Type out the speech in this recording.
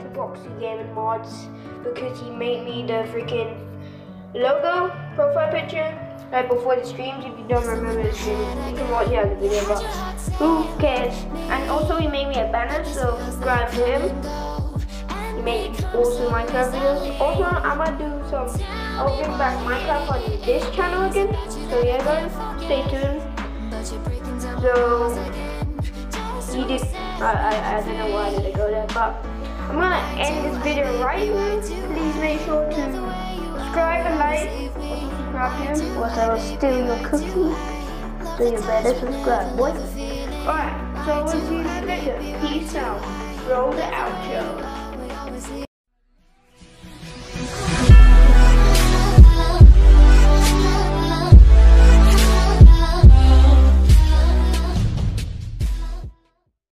ProxyGaming Modz because he made me the freaking logo profile picture right before the streams. If you don't remember the stream, you can watch the other video, but who cares? And also he made me a banner, so subscribe to him. He made awesome Minecraft videos. Also, I might do I'll bring back Minecraft on this channel again. So yeah guys, stay tuned. So he did, I don't know why did I go there, but I'm gonna end this video right here. Please make sure to subscribe and like. Also subscribe to him, or I will steal your cookie. So you better subscribe, boy. Alright, so we'll see you later. Peace out. Roll the outro.